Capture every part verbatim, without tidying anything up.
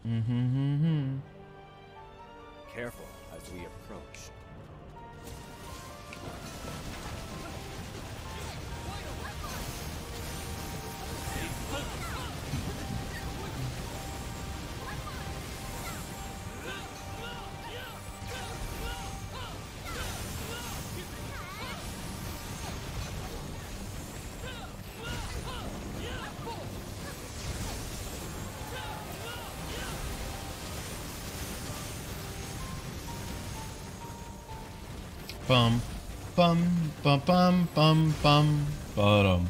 Mm-hmm. Careful as we approach. Bum, bum, bum, bum, bum, bum, bottom.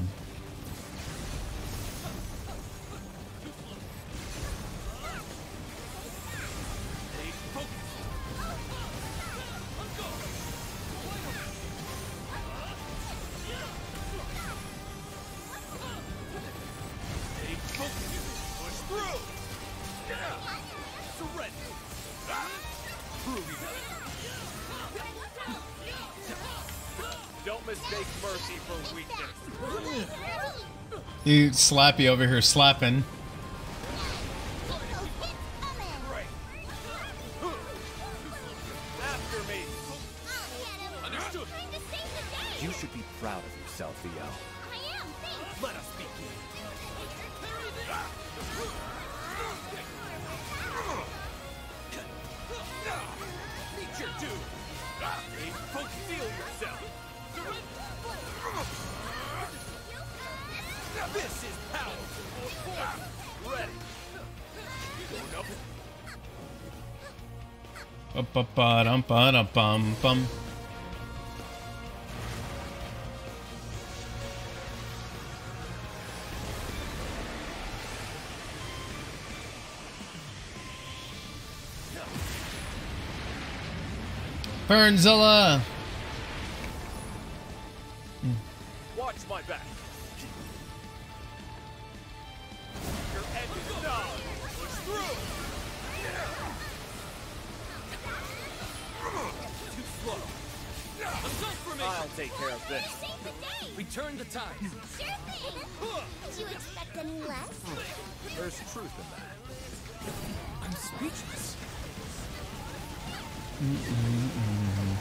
Don't mistake mercy for weakness. You Slappy over here slapping. After me. Understood. You should be proud of yourself, E O. I am, thanks. Let us begin. Meet your doom. Folk, feel yourself. This is power. Ready. Going up. Ba-ba-ba-dum-ba-dum-bum-bum. Burnzilla! Watch my back. Your edge is down. Push through. Too slow. Assault for me. I'll take care of this. Save the day. Return the tide. Sure thing. Did you expect any less? There's truth in that. I'm speechless. Mm-mm-mm.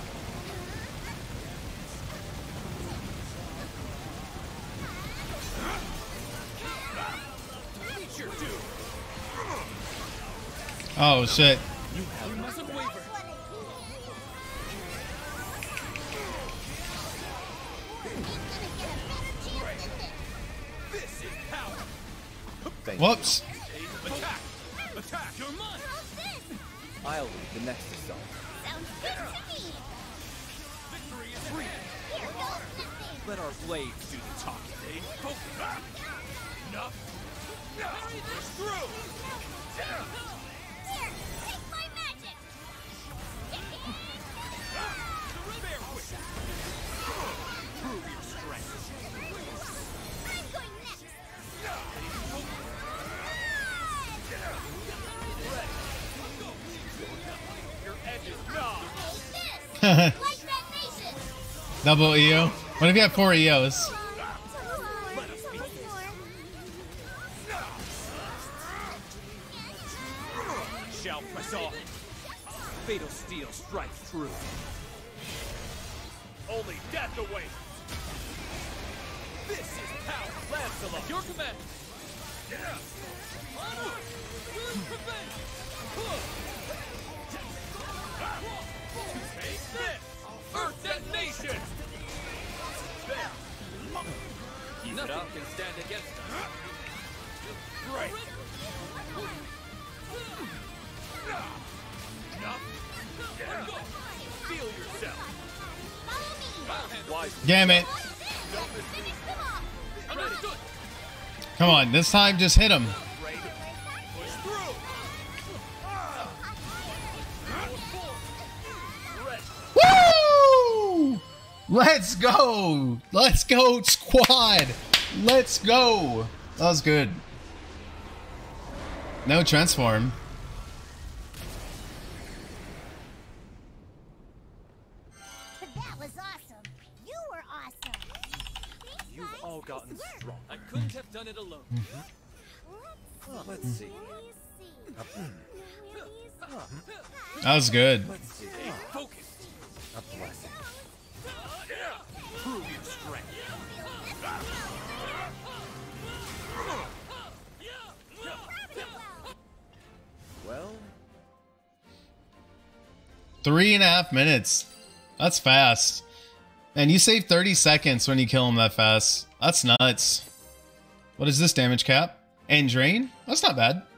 Oh shit. You mustn't waver. This is power. Whoops. Attack! Attack! You're mine! I'll lead the next assault. Sounds good to me. Victory is free! Here goes nothing. Let our blades do the talking. Stay focused. Enough. Push through! Here, take my magic. Bear with it. Prove your strength. I'm going next. Your edge is gone. Take this. Like that nation. Double E O. What if you have four E Os? Shall press on. Fatal steel strikes true. Only death awaits. This is power, Lancelot. At your command. Onward. Take this. Earth detonation. Nothing can stand against us. Great. Feel yourself. Damn it. Come on, this time just hit him. Woo! Let's go! Let's go, squad! Let's go! That was good. No transform. That was awesome. You were awesome. Thanks, You've guys. all gotten This worked. strong. I couldn't have done it alone. Let's Let's see. Let me see. That was good. Stay focused. A blessing. Prove your strength. Well, Three and a half minutes. That's fast. And you save thirty seconds when you kill him that fast. That's nuts. What is this damage cap? And drain? That's not bad.